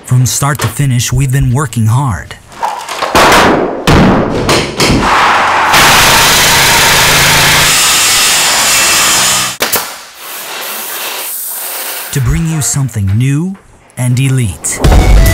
From start to finish, we've been working hard. To bring you something new and elite.